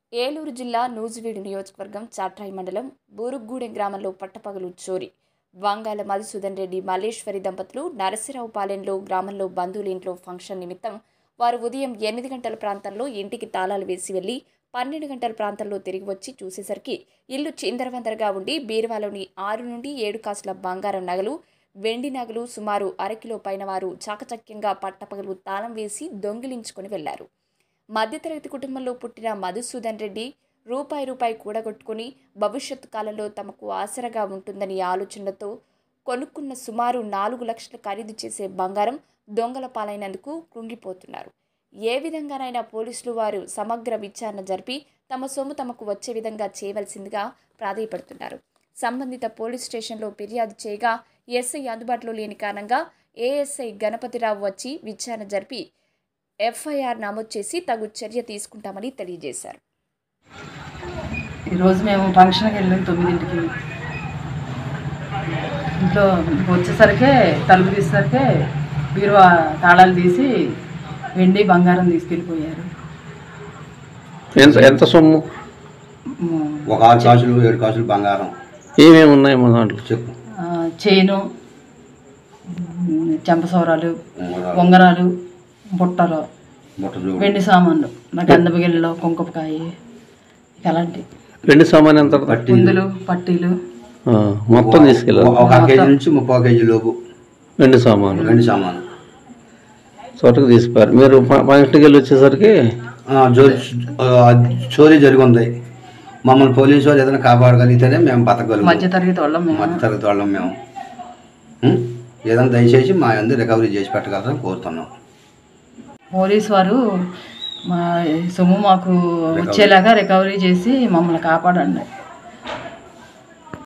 ఏలూరు జిల్లా నూజివీడు నియోజకవర్గం చాట్రాయి మండలం బూరుగూడెం గ్రామంలో పట్టపగలు చోరీ. వంగాల మధుసూదన్ రెడ్డి మల్లేశ్వరి దంపతులు నరసరావుపాలెంలో గ్రామంలో బంధువుల ఇంట్లో ఫంక్షన్ నిమిత్తం వారు ఉదయం 8 గంటల ప్రాంతంలో ఇంటికి తాళాలు వేసి వెళ్లి 12 గంటల ప్రాంతంలో తిరిగి వచ్చి చూసేసరికి ఇల్లు చిందరవందరగా ఉండి బీరువాలోని 6 నుండి 7 కాసుల బంగారం నగలు, వెండి నగలు సుమారు అరకిలో పైన వారు చాకచక్యంగా పట్టపగలు తాళం వేసి దొంగిలించుకుని వెళ్లారు. మధ్యతరగతి కుటుంబంలో పుట్టిన మధుసూదన్ రెడ్డి రూపాయి కూడగొట్టుకుని భవిష్యత్తు కాలంలో తమకు ఆసరగా ఉంటుందని ఆలోచనలతో కొనుక్కున్న సుమారు 4 లక్షలు ఖరీదు చేసే బంగారం దొంగల పాలైనందుకు కృంగిపోతున్నారు. ఏ విధంగానైనా పోలీసులు వారు సమగ్ర విచారణ జరిపి తమ సొమ్ము తమకు వచ్చే విధంగా చేయవలసిందిగా ప్రాధేయపడుతున్నారు. సంబంధిత పోలీస్ స్టేషన్లో ఫిర్యాదు చేయగా ఎస్ఐ అందుబాటులో లేని కారణంగా ఏఎస్ఐ గణపతిరావు వచ్చి విచారణ జరిపి ఎఫ్ఐఆర్ నమోదు చేసి తగు చర్య తీసుకుంటామని తెలియజేశారు. ఈరోజు మేము ఫంక్షన్కి వెళ్ళాం 9ంటికి. ఇంట్లో వచ్చేసరికి తలుపు తీసేసరికి బీరువా తాళాలు తీసి వెండి బంగారం తీసుకెళ్ళిపోయారు. ఎంత సొమ్ము? ఒక 6 కాసులు 7 కాసులు బంగారం. ఏమేమి ఉన్నాయి మా దాంట్లో చెప్పు. చైను, చెంపసౌరాలు, ఉంగరాలు, బుట్టలు, వెండి సామాన్లు, గంధపు గిన్నెలు, కుంకుమకాయ, అలాంటి వెండి సామాన్ ఎంత? కుందులు, పట్టీలు మొత్తం తీసుకెళ్ళారు. 1 కేజీ నుంచి 30 కేజీ లోపు వెండి సామాను చోటకు తీసిపోయారు. మీరు ఫంక్షన్కి వెళ్ళి వచ్చేసరికి చోరీ జరిగి ఉంది. మమ్మల్ని పోలీసు వాళ్ళు ఏదైనా కాపాడగలిగితేనే మేము బతకగలుగుతాం. మధ్యతరగతి వాళ్ళం మేము. ఏదైనా దయచేసి మా అందరూ రికవరీ చేసి పెట్టగలరని కోరుతున్నాం. పోలీసు వారు మా సొమ్ము మాకు వచ్చేలాగా రికవరీ చేసి మమ్మల్ని కాపాడండి.